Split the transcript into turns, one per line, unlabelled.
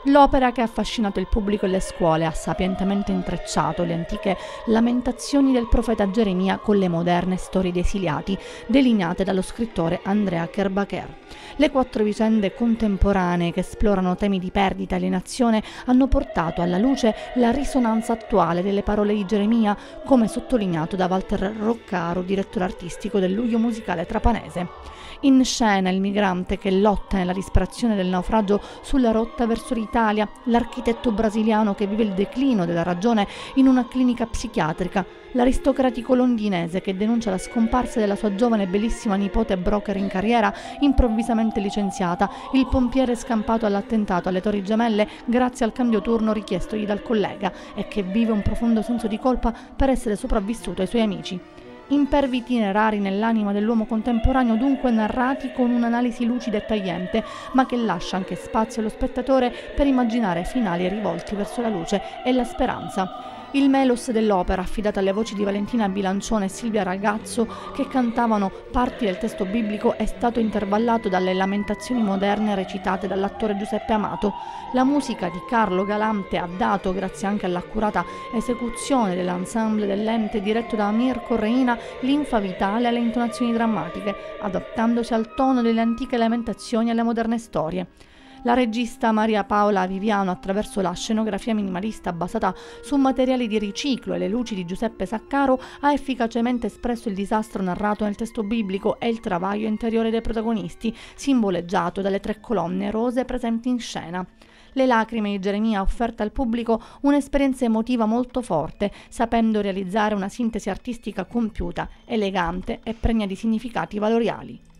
L'opera che ha affascinato il pubblico e le scuole ha sapientemente intrecciato le antiche lamentazioni del profeta Geremia con le moderne storie dei esiliati, delineate dallo scrittore Andrea Kerbacher. Le 4 vicende contemporanee che esplorano temi di perdita e alienazione hanno portato alla luce la risonanza attuale delle parole di Geremia, come sottolineato da Walter Roccaro, direttore artistico del Luglio Musicale Trapanese. In scena il migrante che lotta nella disperazione del naufragio sulla rotta verso l'Italia, l'architetto brasiliano che vive il declino della ragione in una clinica psichiatrica, l'aristocratico londinese che denuncia la scomparsa della sua giovane e bellissima nipote broker in carriera improvvisamente licenziata, il pompiere scampato all'attentato alle Torri Gemelle grazie al cambio turno richiestogli dal collega e che vive un profondo senso di colpa per essere sopravvissuto ai suoi amici. Impervi itinerari nell'anima dell'uomo contemporaneo, dunque narrati con un'analisi lucida e tagliente, ma che lascia anche spazio allo spettatore per immaginare finali rivolti verso la luce e la speranza. Il melos dell'opera, affidata alle voci di Valentina Bilancione e Silvia Ragazzo, che cantavano parti del testo biblico, è stato intervallato dalle lamentazioni moderne recitate dall'attore Giuseppe Amato. La musica di Carlo Galante ha dato, grazie anche all'accurata esecuzione dell'ensemble dell'ente diretto da Mirko Reina, linfa vitale alle intonazioni drammatiche, adattandosi al tono delle antiche lamentazioni e alle moderne storie. La regista Maria Paola Viviano, attraverso la scenografia minimalista basata su materiali di riciclo e le luci di Giuseppe Saccaro, ha efficacemente espresso il disastro narrato nel testo biblico e il travaglio interiore dei protagonisti, simboleggiato dalle 3 colonne rose presenti in scena. Le lacrime di Geremia ha offerto al pubblico un'esperienza emotiva molto forte, sapendo realizzare una sintesi artistica compiuta, elegante e pregna di significati valoriali.